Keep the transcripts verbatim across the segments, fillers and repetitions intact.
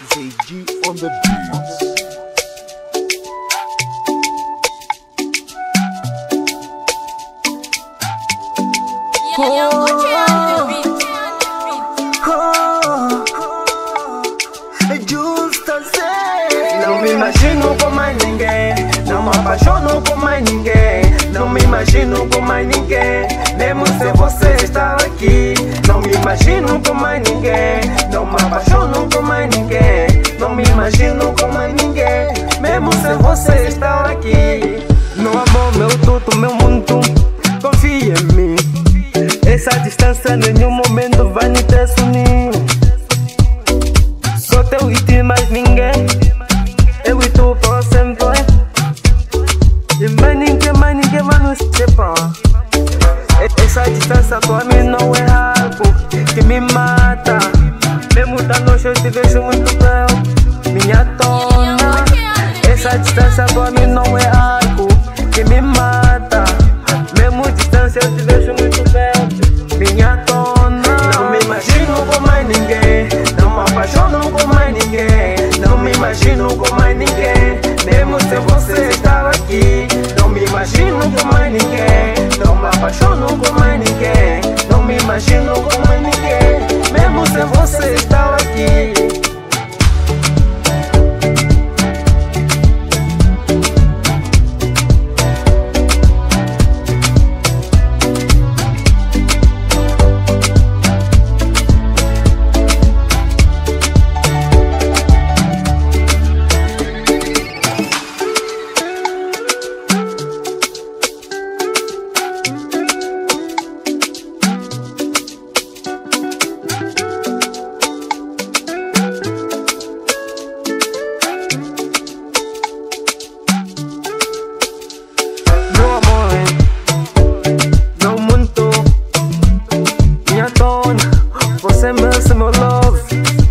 J G on the beats. Não me imagino com mais ninguém, não me apaixono com mais ninguém, não me imagino com mais ninguém, mesmo se você estar aqui. Não me imagino com mais ninguém, não me apaixono com mais ninguém, não me imagino com mais ninguém, mesmo se você estar aqui. Meu amor, meu tudo, meu mundo, confia em mim. Essa distância em nenhum momento vai me desunir. Só teu e ti, mais ninguém. Eu e tu para sempre. E mais ninguém, mais ninguém vai nos separar. Essa distância pra mim não é algo que me mata. Mesmo da noite eu te vejo muito bem, minha dona. Essa distância pra mim não é algo que me mata. Mesmo distância eu te vejo muito bem, minha dona. Não me imagino com mais ninguém, não me apaixono com mais ninguém, não me imagino com mais ninguém, mesmo se você estar aqui. Não me imagino com mais ninguém, não me apaixono com mais ninguém, não me imagino com mais ninguém, mesmo se você estar aqui. Você merece meu love.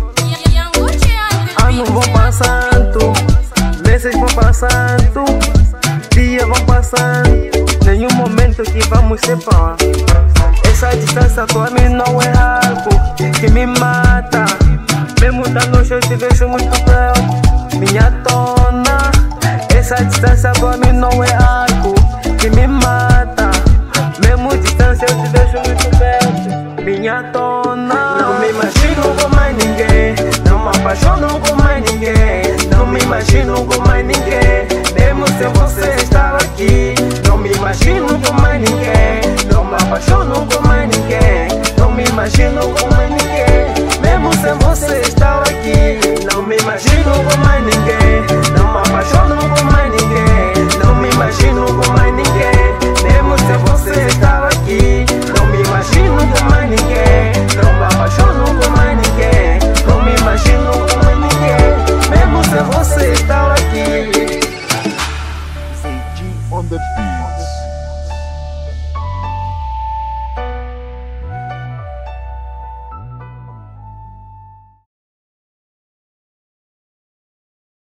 Anos vão passando, meses vão passando, dias vão passando, nenhum momento que vamos separar. Essa distância pra mim não é algo que me mata. Mesmo da noite eu te vejo muito bem, minha dona. Essa distância pra mim não é algo que me mata. Mesmo distância eu te vejo muito bem, minha dona. Não me imagino com mais ninguém, não me apaixono com mais ninguém, não me imagino com mais ninguém, mesmo se você estar aqui. Não me imagino com mais ninguém, não me apaixono com mais ninguém, não me imagino com mais ninguém,